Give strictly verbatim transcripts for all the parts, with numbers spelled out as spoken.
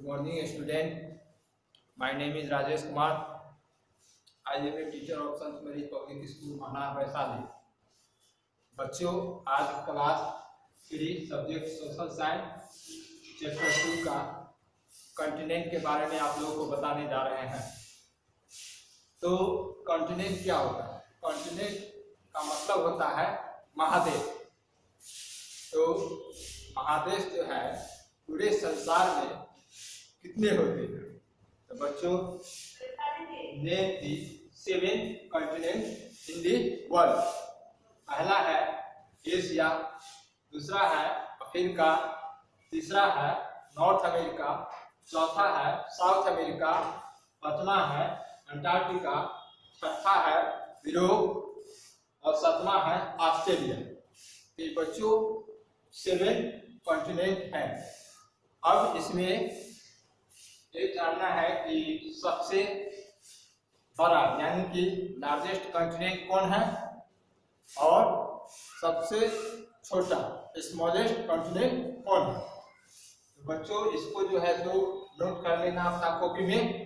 Good morning, student. My name is Rajesh Kumar. I am a teacher of Sant Mary's Public School, Mahnar, Vaishali. बच्चों, आज class three subject social science chapter two का continent के बारे में आप लोगों को बताने जा रहे हैं। तो कॉन्टिनेंट क्या होता है? कॉन्टिनेंट का मतलब होता है महादेश। तो महादेश जो है पूरे संसार में कितने होते हैं? तो बच्चों, name the seven continent in the world. पहला है एशिया, दूसरा है अफ्रीका, तीसरा है नॉर्थ अमेरिका, चौथा है साउथ अमेरिका, पांचवा है अंटार्कटिका, छठा है यूरोप और सातवां है ऑस्ट्रेलिया। ये बच्चों सेवन कॉन्टिनेंट हैं। अब इसमें ये जानना है कि सबसे बड़ा यानी कि लार्जेस्ट कॉन्टिनेंट कौन है और सबसे छोटा स्मॉलेस्ट कॉन्टिनेंट कौन है। तो बच्चों इसको जो है तो नोट कर लेना अपना कॉपी में।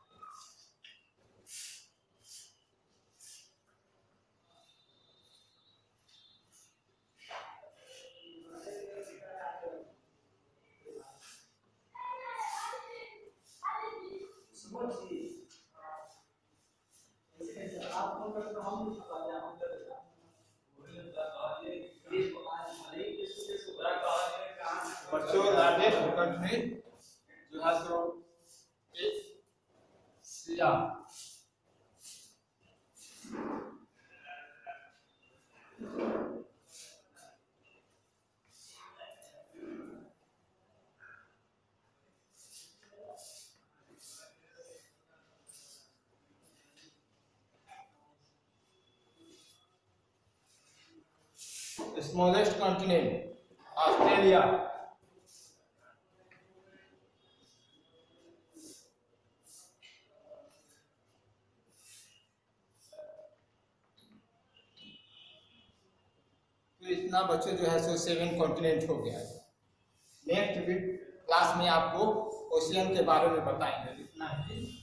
बच्चों लार्जेस्ट कॉन्टिनेंट जो है सो एशिया। Smallest continent Australia. तो इतना बच्चों जो है सो सेवन कॉन्टिनेंट हो गया है। नेक्स्ट क्लास में आपको ओशियन के बारे में बताएंगे। इतना ही।